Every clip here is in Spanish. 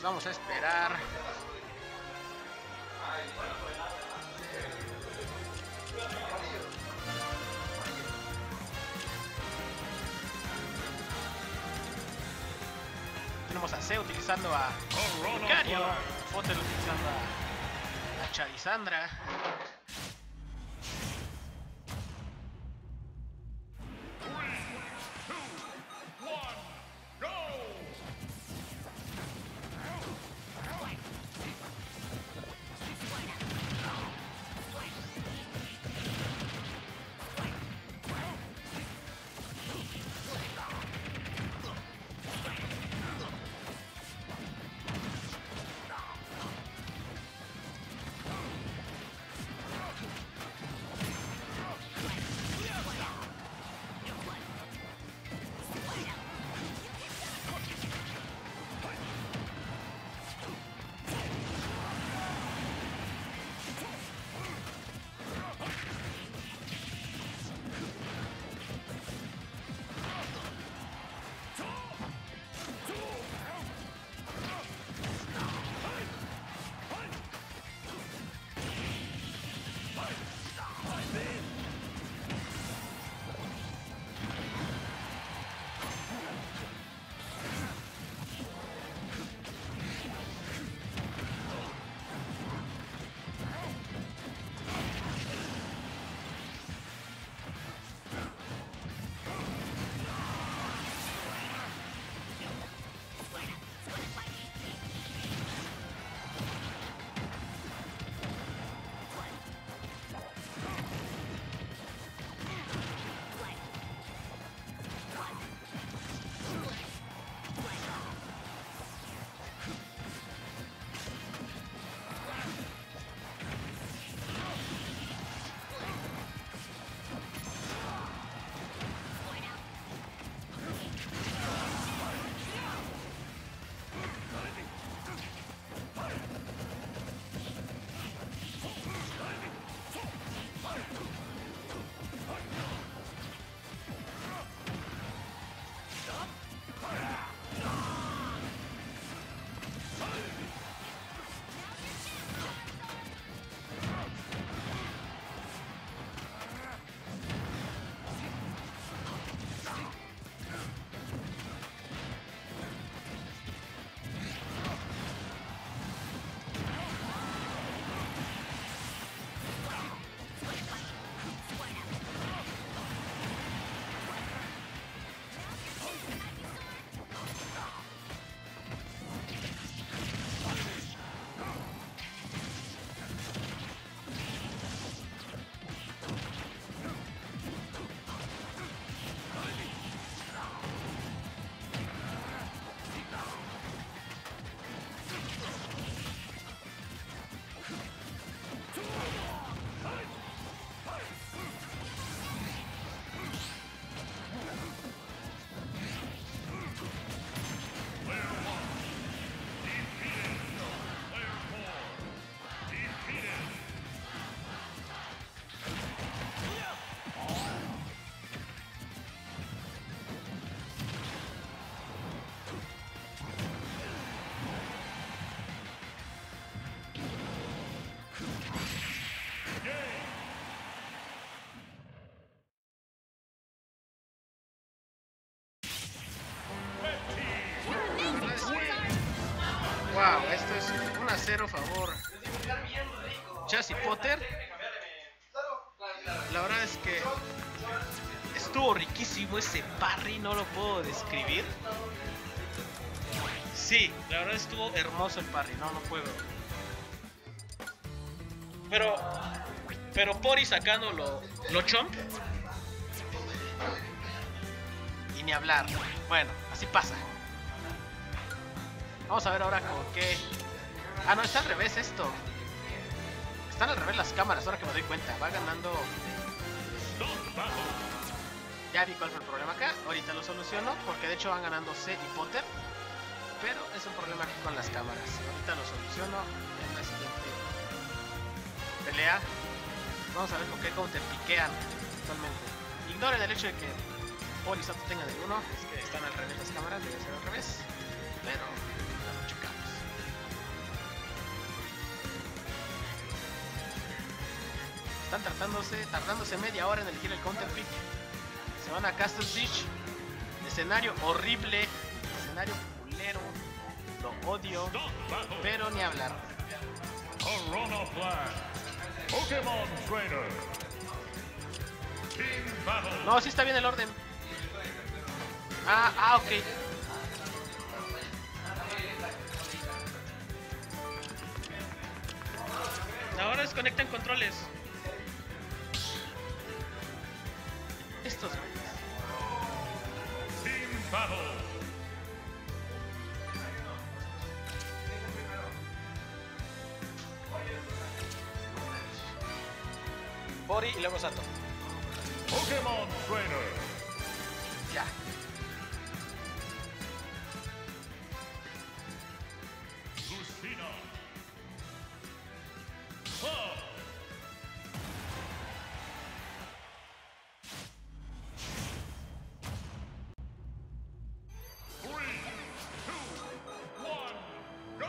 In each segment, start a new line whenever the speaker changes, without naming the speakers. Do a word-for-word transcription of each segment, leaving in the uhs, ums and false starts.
vamos a esperar. Tenemos a C utilizando a Lucario, Potter utilizando a, a Charizandra. Wow, esto es un a cero favor Chaz y Potter. La verdad es que estuvo riquísimo ese parry, no lo puedo describir. Sí, la verdad estuvo hermoso el parry, no, no puedo. Pero, pero Pori sacando lo, lo chomp. Y ni hablar. Bueno, así pasa. Vamos a ver ahora con qué... Ah, no, está al revés esto. Están al revés las cámaras, ahora que me doy cuenta. Va ganando... Ya vi cuál fue el problema acá. Ahorita lo soluciono, porque de hecho van ganando C y Potter. Pero es un problema aquí con las cámaras. Ahorita lo soluciono en la siguiente pelea. Vamos a ver con qué counter piquean totalmente. Ignoren el hecho de que Poli y Sato tengan el uno. Es que están al revés las cámaras, debe ser al revés. Pero ya lo checamos. Están tratándose, tardándose media hora en elegir el counter pick. Se van a Castle Siege. Escenario horrible. Escenario culero. Lo odio. Pero ni hablar.
Corona Flag. Pokémon Trainer. Team Battle.
No, sí está bien el orden. Ah, ah, ok. Ahora desconectan controles. Estos güeyes.
Team Battle.
Bori y luego Sato.
Pokémon Trainer.
Ya.
Lucina. Club. Three, two, one, go!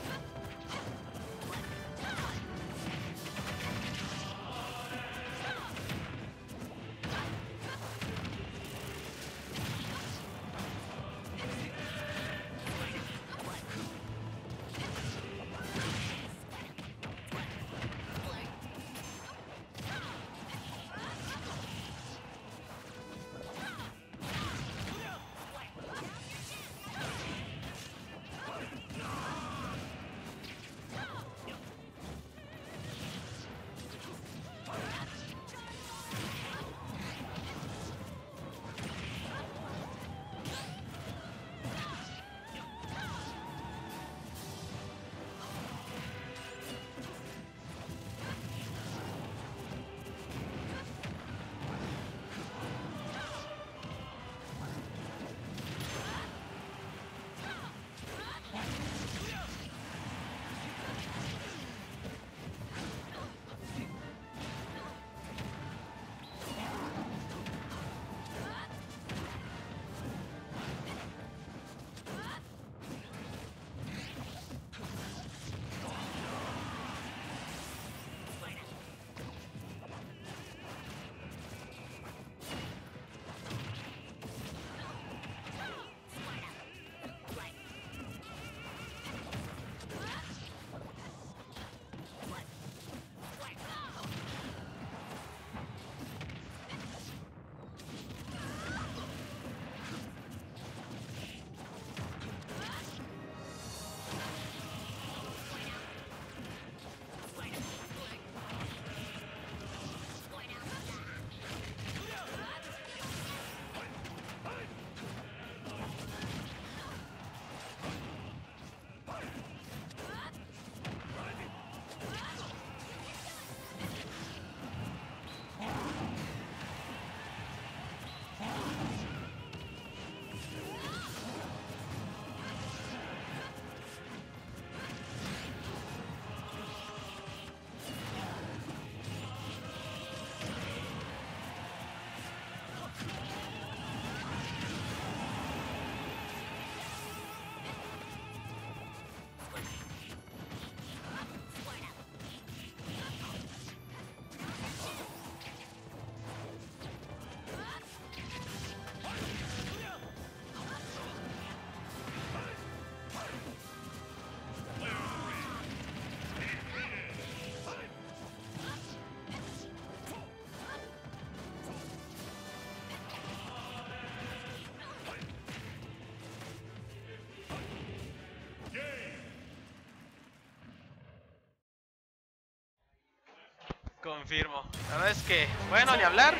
Confirmo. La verdad es que, bueno, ni hablar.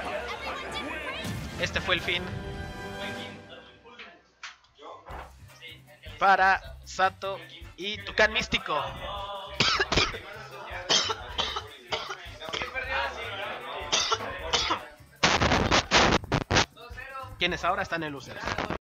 Este fue el fin. Para Sato y Tucán Místico. Quienes ahora están en losers.